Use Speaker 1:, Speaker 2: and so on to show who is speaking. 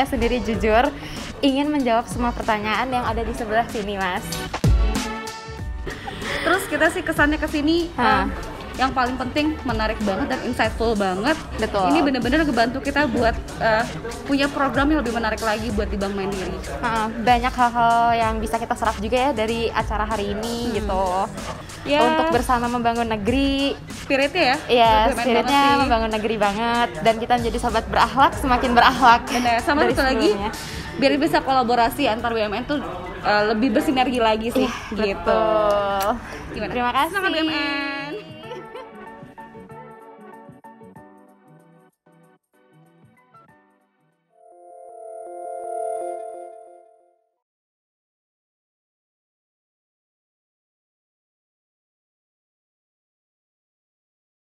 Speaker 1: sendiri jujur ingin menjawab semua pertanyaan yang ada di sebelah sini, Mas.
Speaker 2: Terus kita sih kesannya kesini yang paling penting menarik banget dan insightful banget.
Speaker 1: Betul.
Speaker 2: Ini benar-benar ngebantu kita buat punya program yang lebih menarik lagi buat di Bank Mandiri.
Speaker 1: Banyak hal-hal yang bisa kita serap juga ya dari acara hari ini gitu.
Speaker 2: Ya.
Speaker 1: Untuk bersama membangun negeri.
Speaker 2: Spiritnya ya?
Speaker 1: Iya, spiritnya membangun negeri banget. Dan kita menjadi sobat berakhlak, semakin berakhlak.
Speaker 2: Benar, sama satu lagi, biar bisa kolaborasi antar BUMN tuh lebih bersinergi lagi sih.
Speaker 1: Betul.
Speaker 2: Gimana?
Speaker 1: Terima kasih.
Speaker 2: Semangat BUMN.